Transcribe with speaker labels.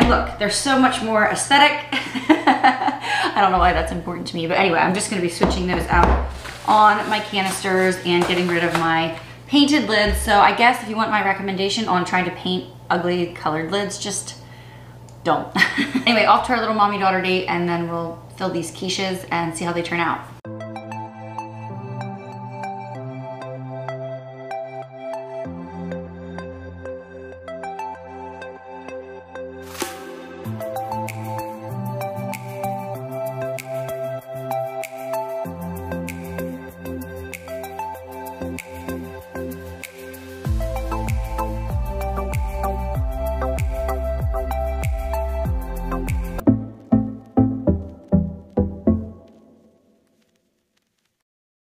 Speaker 1: And look, they're so much more aesthetic. I don't know why that's important to me, but anyway, I'm just gonna be switching those out on my canisters and getting rid of my painted lids. So I guess if you want my recommendation on trying to paint ugly colored lids, just don't. Anyway, off to our little mommy-daughter date, and then we'll fill these quiches and see how they turn out.